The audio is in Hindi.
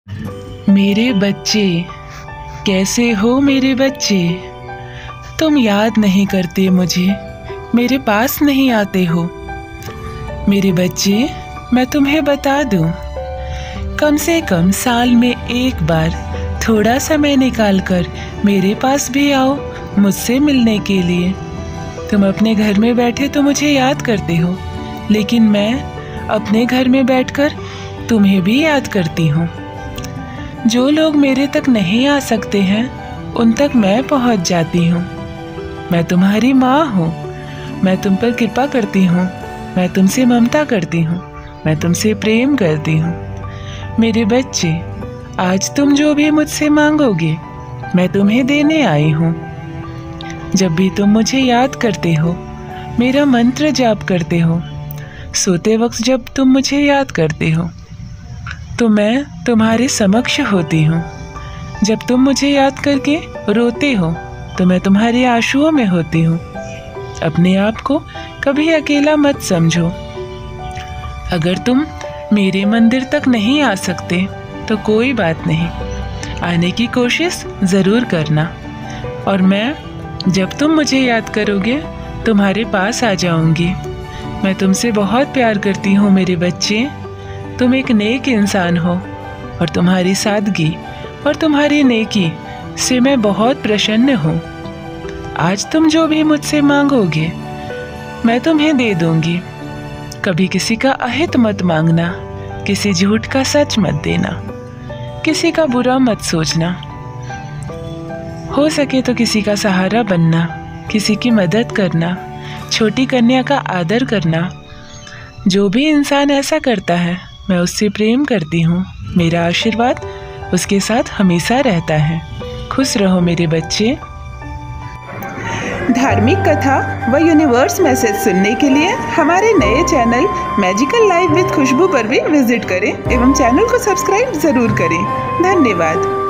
मेरे बच्चे, कैसे हो मेरे बच्चे? तुम याद नहीं करते मुझे, मेरे पास नहीं आते हो। मेरे बच्चे, मैं तुम्हें बता दूं, कम से कम साल में एक बार थोड़ा समय निकालकर मेरे पास भी आओ मुझसे मिलने के लिए। तुम अपने घर में बैठे तो मुझे याद करते हो, लेकिन मैं अपने घर में बैठकर तुम्हें भी याद करती हूँ। जो लोग मेरे तक नहीं आ सकते हैं उन तक मैं पहुँच जाती हूँ। मैं तुम्हारी माँ हूँ, मैं तुम पर कृपा करती हूँ, मैं तुमसे ममता करती हूँ, मैं तुमसे प्रेम करती हूँ। मेरे बच्चे, आज तुम जो भी मुझसे मांगोगे मैं तुम्हें देने आई हूँ। जब भी तुम मुझे याद करते हो, मेरा मंत्र जाप करते हो, सोते वक्त जब तुम मुझे याद करते हो, तो मैं तुम्हारे समक्ष होती हूँ। जब तुम मुझे याद करके रोते हो तो मैं तुम्हारे आंसुओं में होती हूँ। अपने आप को कभी अकेला मत समझो। अगर तुम मेरे मंदिर तक नहीं आ सकते तो कोई बात नहीं, आने की कोशिश ज़रूर करना, और मैं जब तुम मुझे याद करोगे तुम्हारे पास आ जाऊंगी। मैं तुमसे बहुत प्यार करती हूँ मेरे बच्चे। तुम एक नेक इंसान हो और तुम्हारी सादगी और तुम्हारी नेकी से मैं बहुत प्रसन्न हूँ। आज तुम जो भी मुझसे मांगोगे मैं तुम्हें दे दूंगी। कभी किसी का अहित मत मांगना, किसी झूठ का सच मत देना, किसी का बुरा मत सोचना। हो सके तो किसी का सहारा बनना, किसी की मदद करना, छोटी कन्या का आदर करना। जो भी इंसान ऐसा करता है मैं उससे प्रेम करती हूँ। मेरा आशीर्वाद उसके साथ हमेशा रहता है। खुश रहो मेरे बच्चे। धार्मिक कथा व यूनिवर्स मैसेज सुनने के लिए हमारे नए channel magical life with Khushboo पर भी विजिट करें एवं चैनल को सब्सक्राइब जरूर करें। धन्यवाद।